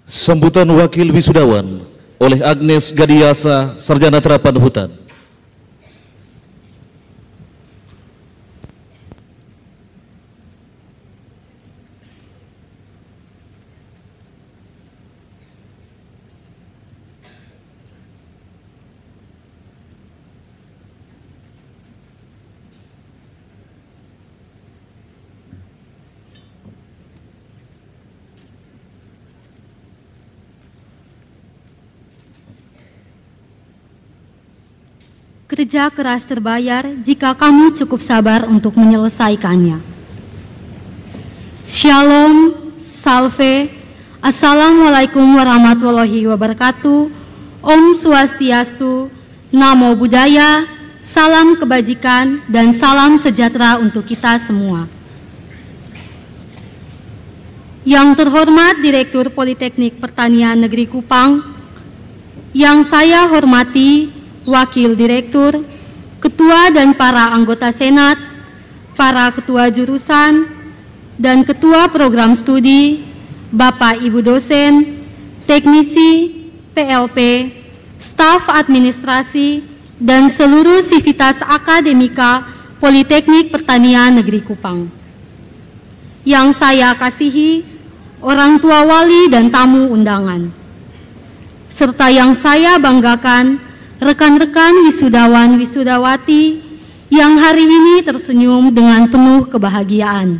Sambutan Wakil Wisudawan oleh Agnes Gadiasa, Sarjana Terapan Hutan. Kerja keras terbayar jika kamu cukup sabar untuk menyelesaikannya. Shalom, salve, assalamualaikum warahmatullahi wabarakatuh, Om Swastiastu, Namo Buddhaya, salam kebajikan dan salam sejahtera untuk kita semua. Yang terhormat Direktur Politeknik Pertanian Negeri Kupang, yang saya hormati Wakil Direktur, Ketua dan para anggota Senat, para Ketua Jurusan, dan Ketua Program Studi, Bapak Ibu dosen, teknisi, PLP, staf administrasi, dan seluruh sivitas akademika Politeknik Pertanian Negeri Kupang. Yang saya kasihi, orang tua wali dan tamu undangan, serta yang saya banggakan, rekan-rekan wisudawan wisudawati yang hari ini tersenyum dengan penuh kebahagiaan.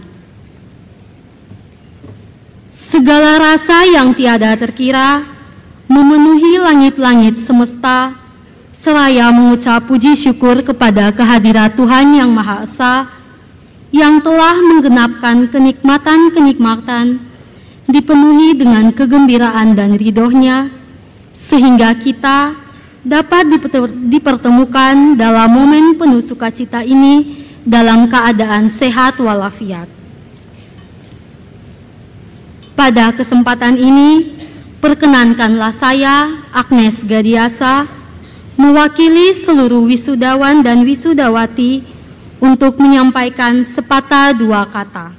Segala rasa yang tiada terkira memenuhi langit-langit semesta, seraya mengucap puji syukur kepada kehadirat Tuhan Yang Maha Esa yang telah menggenapkan kenikmatan-kenikmatan dipenuhi dengan kegembiraan dan ridhonya, sehingga kita dapat dipertemukan dalam momen penuh sukacita ini dalam keadaan sehat walafiat. Pada kesempatan ini, perkenankanlah saya, Agnes Gadiasa, mewakili seluruh wisudawan dan wisudawati untuk menyampaikan sepatah dua kata.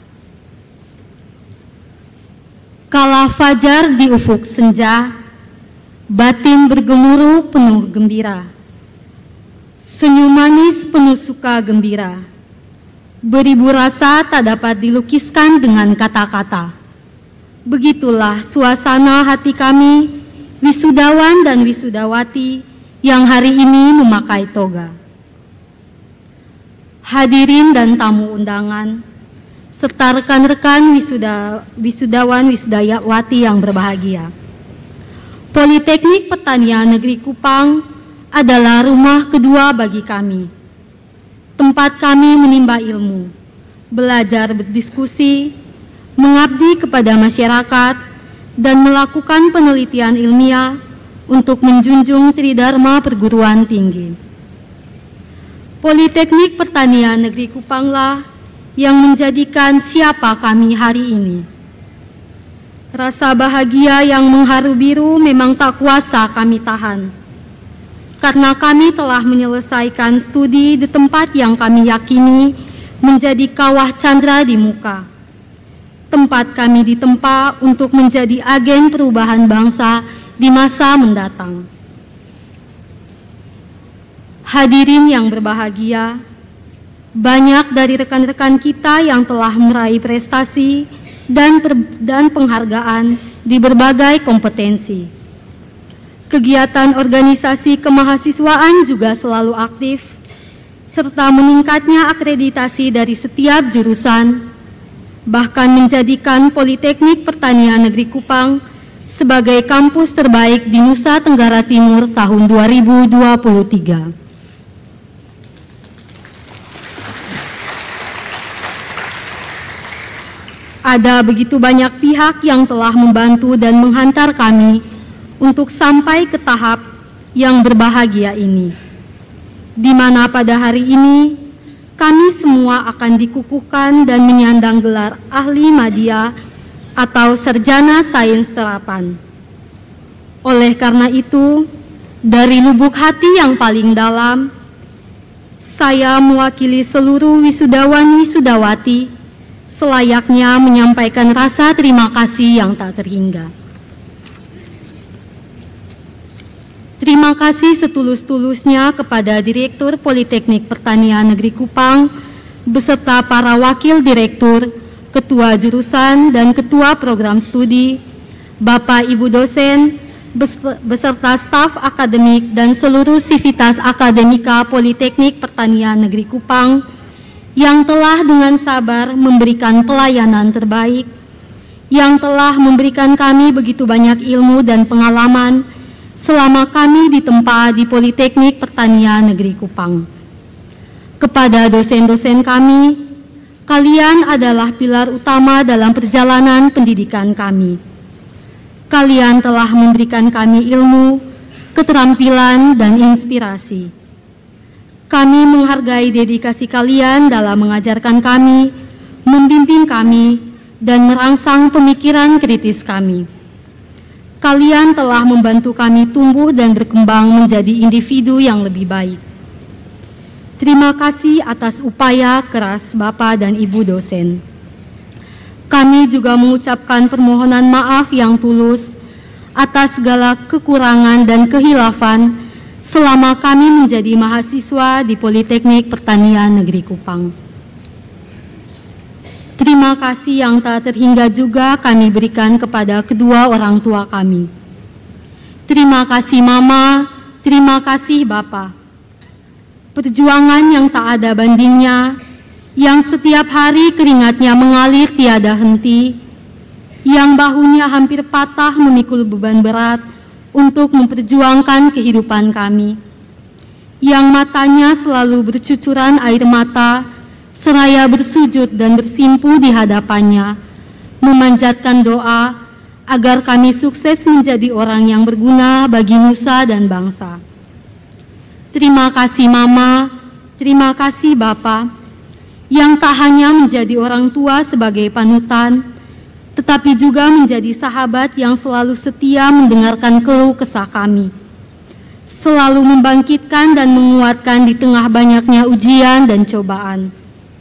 Kala fajar di ufuk senja, batin bergemuruh penuh gembira, senyum manis penuh suka gembira, beribu rasa tak dapat dilukiskan dengan kata-kata. Begitulah suasana hati kami, wisudawan dan wisudawati yang hari ini memakai toga. Hadirin dan tamu undangan, serta rekan-rekan wisudawan wisudawati yang berbahagia. Politeknik Pertanian Negeri Kupang adalah rumah kedua bagi kami. Tempat kami menimba ilmu, belajar berdiskusi, mengabdi kepada masyarakat, dan melakukan penelitian ilmiah untuk menjunjung tridharma perguruan tinggi. Politeknik Pertanian Negeri Kupanglah yang menjadikan siapa kami hari ini. Rasa bahagia yang mengharu biru memang tak kuasa kami tahan, karena kami telah menyelesaikan studi di tempat yang kami yakini menjadi kawah candra di muka. Tempat kami ditempa untuk menjadi agen perubahan bangsa di masa mendatang. Hadirin yang berbahagia, banyak dari rekan-rekan kita yang telah meraih prestasi dan penghargaan di berbagai kompetensi. Kegiatan organisasi kemahasiswaan juga selalu aktif, serta meningkatnya akreditasi dari setiap jurusan, bahkan menjadikan Politeknik Pertanian Negeri Kupang sebagai kampus terbaik di Nusa Tenggara Timur tahun 2023. Ada begitu banyak pihak yang telah membantu dan menghantar kami untuk sampai ke tahap yang berbahagia ini, di mana pada hari ini kami semua akan dikukuhkan dan menyandang gelar ahli madya atau sarjana sains terapan. Oleh karena itu, dari lubuk hati yang paling dalam, saya mewakili seluruh wisudawan wisudawati selayaknya menyampaikan rasa terima kasih yang tak terhingga. Terima kasih setulus-tulusnya kepada Direktur Politeknik Pertanian Negeri Kupang, beserta para Wakil Direktur, Ketua Jurusan, dan Ketua Program Studi, Bapak Ibu dosen, beserta staf akademik dan seluruh sivitas akademika Politeknik Pertanian Negeri Kupang, yang telah dengan sabar memberikan pelayanan terbaik, yang telah memberikan kami begitu banyak ilmu dan pengalaman selama kami ditempa di Politeknik Pertanian Negeri Kupang. Kepada dosen-dosen kami, kalian adalah pilar utama dalam perjalanan pendidikan kami. Kalian telah memberikan kami ilmu, keterampilan, dan inspirasi. Kami menghargai dedikasi kalian dalam mengajarkan kami, membimbing kami, dan merangsang pemikiran kritis kami. Kalian telah membantu kami tumbuh dan berkembang menjadi individu yang lebih baik. Terima kasih atas upaya keras Bapak dan Ibu dosen. Kami juga mengucapkan permohonan maaf yang tulus atas segala kekurangan dan kehilafan selama kami menjadi mahasiswa di Politeknik Pertanian Negeri Kupang. Terima kasih yang tak terhingga juga kami berikan kepada kedua orang tua kami. Terima kasih Mama, terima kasih Bapak. Perjuangan yang tak ada bandingnya, yang setiap hari keringatnya mengalir tiada henti, yang bahunya hampir patah memikul beban berat untuk memperjuangkan kehidupan kami, yang matanya selalu bercucuran air mata, seraya bersujud dan bersimpu di hadapannya, memanjatkan doa agar kami sukses menjadi orang yang berguna bagi nusa dan bangsa. Terima kasih Mama, terima kasih Bapak, yang tak hanya menjadi orang tua sebagai panutan, tetapi juga menjadi sahabat yang selalu setia mendengarkan keluh kesah kami, selalu membangkitkan dan menguatkan di tengah banyaknya ujian dan cobaan.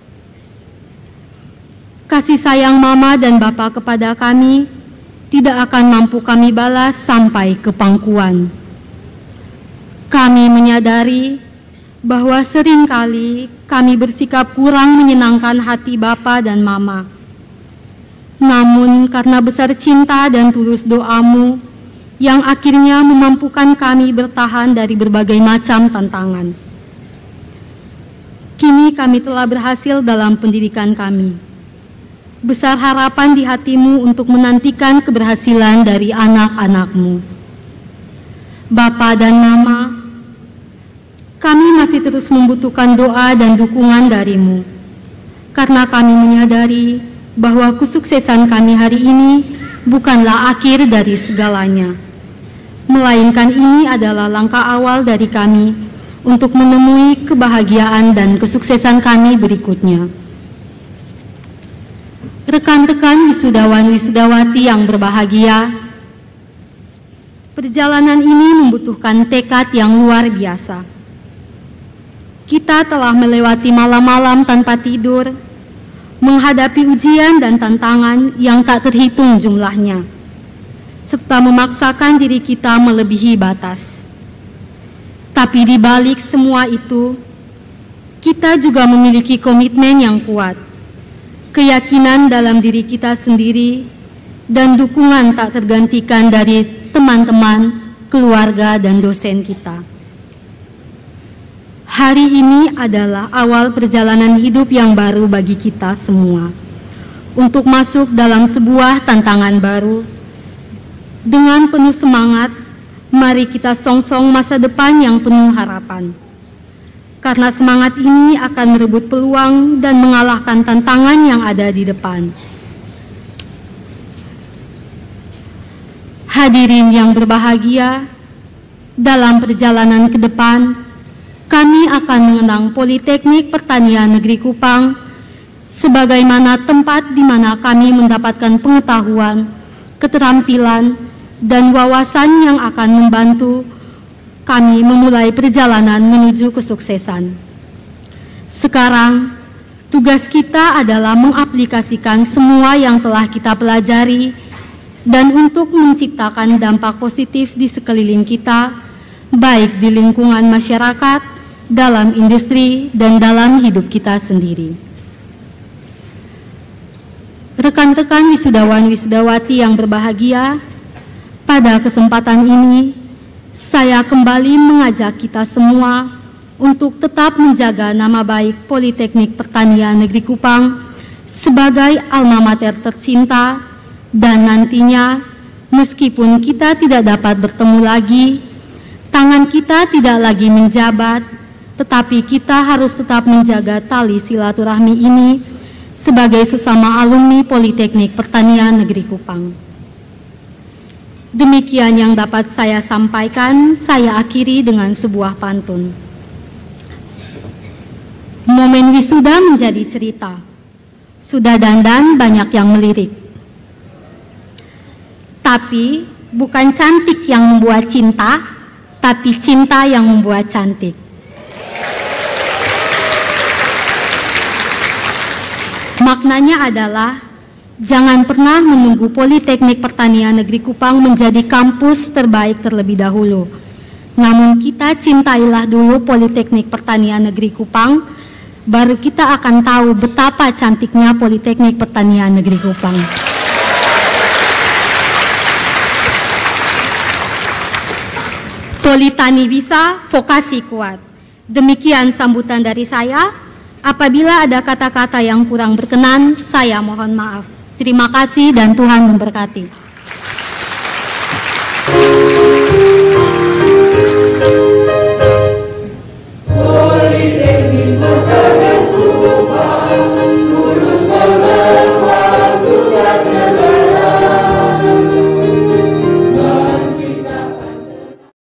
Kasih sayang Mama dan Bapak kepada kami tidak akan mampu kami balas sampai ke pangkuan. Kami menyadari bahwa seringkali kami bersikap kurang menyenangkan hati Bapa dan Mama. Namun karena besar cinta dan tulus doamu yang akhirnya memampukan kami bertahan dari berbagai macam tantangan. Kini kami telah berhasil dalam pendidikan kami. Besar harapan di hatimu untuk menantikan keberhasilan dari anak-anakmu. Bapa dan Mama, kami masih terus membutuhkan doa dan dukungan darimu, karena kami menyadari bahwa kesuksesan kami hari ini bukanlah akhir dari segalanya, melainkan ini adalah langkah awal dari kami untuk menemui kebahagiaan dan kesuksesan kami berikutnya. Rekan-rekan wisudawan-wisudawati yang berbahagia, perjalanan ini membutuhkan tekad yang luar biasa. Kita telah melewati malam-malam tanpa tidur, menghadapi ujian dan tantangan yang tak terhitung jumlahnya, serta memaksakan diri kita melebihi batas. Tapi di balik semua itu, kita juga memiliki komitmen yang kuat, keyakinan dalam diri kita sendiri, dan dukungan tak tergantikan dari teman-teman, keluarga, dan dosen kita. Hari ini adalah awal perjalanan hidup yang baru bagi kita semua, untuk masuk dalam sebuah tantangan baru. Dengan penuh semangat, mari kita songsong masa depan yang penuh harapan. Karena semangat ini akan merebut peluang dan mengalahkan tantangan yang ada di depan. Hadirin yang berbahagia, dalam perjalanan ke depan, kami akan mengenang Politeknik Pertanian Negeri Kupang sebagaimana tempat di mana kami mendapatkan pengetahuan, keterampilan, dan wawasan yang akan membantu kami memulai perjalanan menuju kesuksesan. Sekarang, tugas kita adalah mengaplikasikan semua yang telah kita pelajari dan untuk menciptakan dampak positif di sekeliling kita baik di lingkungan masyarakat, dalam industri, dan dalam hidup kita sendiri. Rekan-rekan wisudawan-wisudawati yang berbahagia, pada kesempatan ini saya kembali mengajak kita semua untuk tetap menjaga nama baik Politeknik Pertanian Negeri Kupang sebagai alma mater tercinta, dan nantinya meskipun kita tidak dapat bertemu lagi, tangan kita tidak lagi menjabat, tetapi kita harus tetap menjaga tali silaturahmi ini sebagai sesama alumni Politeknik Pertanian Negeri Kupang. Demikian yang dapat saya sampaikan, saya akhiri dengan sebuah pantun. Momen wisuda menjadi cerita, sudah dandan banyak yang melirik. Tapi bukan cantik yang membuat cinta, tapi cinta yang membuat cantik. Maknanya adalah jangan pernah menunggu Politeknik Pertanian Negeri Kupang menjadi kampus terbaik terlebih dahulu. Namun kita cintailah dulu Politeknik Pertanian Negeri Kupang, baru kita akan tahu betapa cantiknya Politeknik Pertanian Negeri Kupang. Politani bisa, vokasi kuat. Demikian sambutan dari saya. Apabila ada kata-kata yang kurang berkenan, saya mohon maaf. Terima kasih dan Tuhan memberkati.